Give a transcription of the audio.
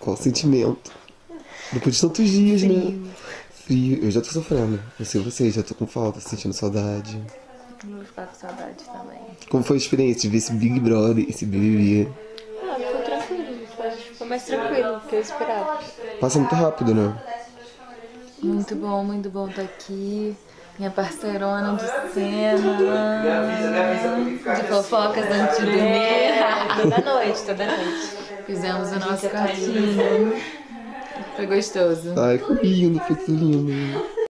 Qual o sentimento? Depois de tantos dias, né? Frio. Eu já tô sofrendo. Não sei vocês, já tô com falta, sentindo saudade. Vou ficar com saudade também. Como foi a experiência de ver esse Big Brother, esse BBB? Ah, foi tranquilo. Foi mais tranquilo do que eu esperava. Passa muito rápido, né? Muito bom estar aqui. Minha parceirona de cena. De fofocas antes de dormir. Toda noite. Fizemos o nosso quartinho. Foi gostoso. Ai, foi tudo lindo.